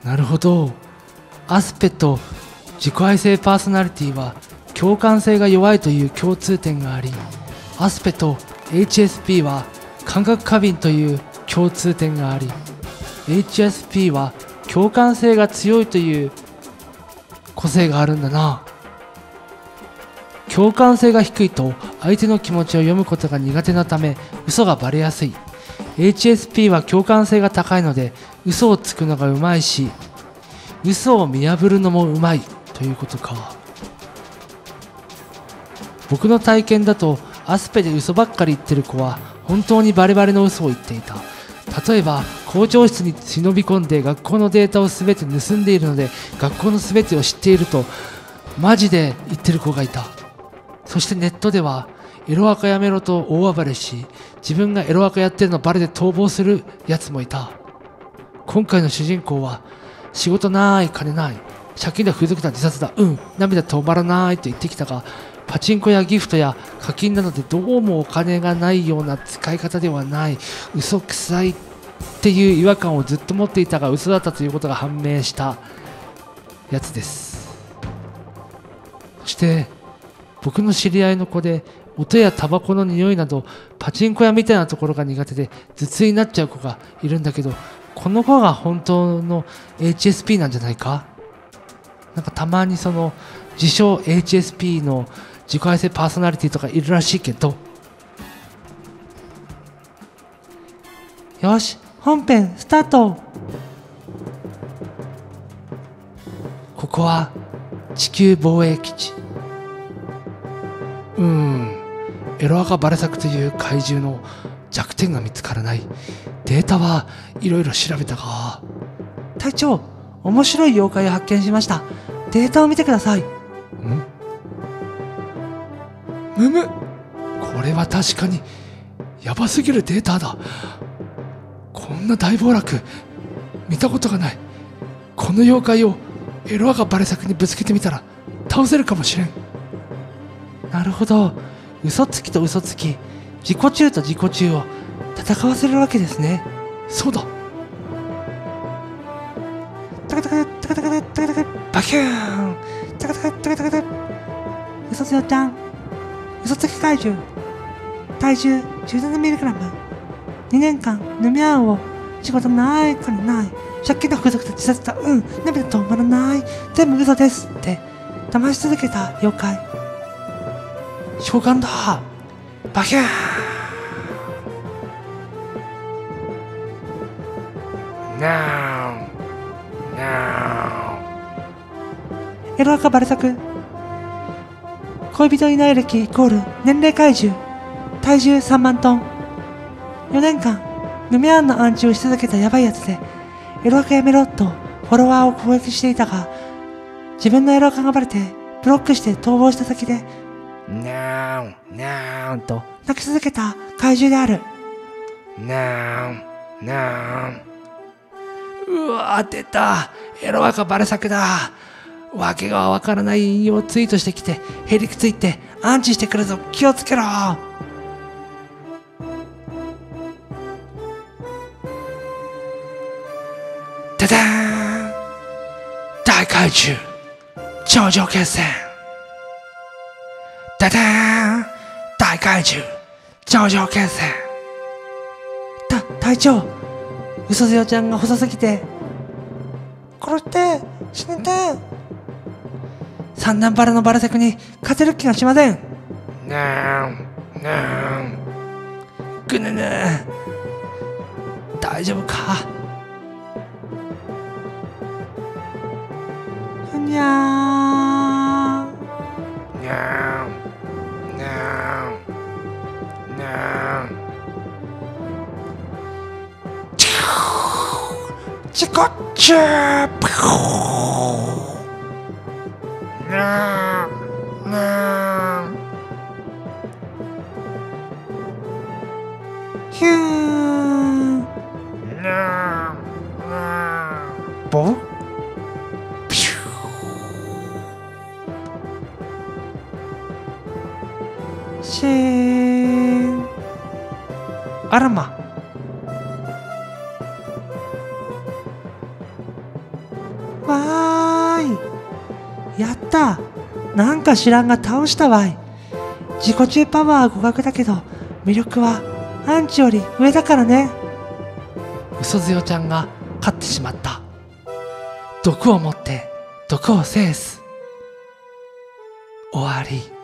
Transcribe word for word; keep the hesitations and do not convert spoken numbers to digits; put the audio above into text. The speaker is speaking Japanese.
なるほど。アスペと自己愛性パーソナリティは共感性が弱いという共通点があり、アスペと エイチエスピー は感覚過敏という共通点があり、 エイチエスピー は共感性が強いという個性があるんだな。共感性が低いと相手の気持ちを読むことが苦手なため嘘がバレやすい。 エイチエスピー は共感性が高いので嘘をつくのがうまいし、嘘を見破るのもうまいということか。僕の体験だとアスペで嘘ばっかり言ってる子は本当にバレバレの嘘を言っていた。例えば校長室に忍び込んで学校のデータを全て盗んでいるので学校の全てを知っているとマジで言ってる子がいた。そしてネットではエロアカやめろと大暴れし、自分がエロアカやってるのバレで逃亡するやつもいた。今回の主人公は仕事ない、金ない、借金だ、風俗だ、自殺だ、うん、涙止まらないと言ってきたが、パチンコやギフトや課金などでどうもお金がないような使い方ではない、嘘くさいっていう違和感をずっと持っていたが嘘だったということが判明したやつです。そして僕の知り合いの子で音やタバコの匂いなどパチンコ屋みたいなところが苦手で頭痛になっちゃう子がいるんだけど、この子が本当の エイチエスピー なんじゃないか。なんかたまにその自称 エイチエスピー の自己愛性パーソナリティとかいるらしいけど。よし、本編スタート。ここは地球防衛基地。うーん、エロアカバレ作という怪獣の弱点が見つからない。データはいろいろ調べたが。隊長、面白い妖怪を発見しました。データを見てください。ん？むむ、これは確かにヤバすぎるデータだ。こんな大暴落見たことがない。この妖怪をエロアカバレ作にぶつけてみたら倒せるかもしれん。なるほど、嘘つきと嘘つき、自己中と自己中を戦わせるわけですね。そうだ。タカタカタカタカタカタカバキューン、タカタカタカタカタ。嘘つよちゃん、嘘つき怪獣、体重 じゅうななミリグラム、にねんかん飲み合うを、仕事ない、金ない、借金の風俗と自殺だ、うん、涙止まらない、全部嘘ですって騙し続けた妖怪。召喚だ。バキューン。 No No エロアカバレ作。恋人いない歴イコール年齢怪獣、体重さんまんトン、よねんかん飲み屋の暗示をし続けたヤバいやつで、エロアカやめろとフォロワーを攻撃していたが、自分のエロアカがバレてブロックして逃亡した先で No No と泣き続けた怪獣である。 No No うわー、出た、エロアカバレ作だ。わけがわからない引用をツイートしてきてへりくついてアンチしてくるぞ、気をつけろ。ダダーン、大怪獣頂上決戦。ダダーン、大怪獣頂上決戦。た隊長、嘘強ちゃんが細すぎて殺して死ねて、三段バラのバラ作に勝てる気がしません。 No No ぐぬぬ、大丈夫か。ふにゃーん。 No No No チコッチュー。 No No ヒューン。 No No ボブシーン。あらま。 わーい。やった。なんか知らんが倒したわい。自己中パワーは互角だけど、魅力はアンチより上だからね。 嘘強ちゃんが勝ってしまった。毒を持って毒を制す。終わり。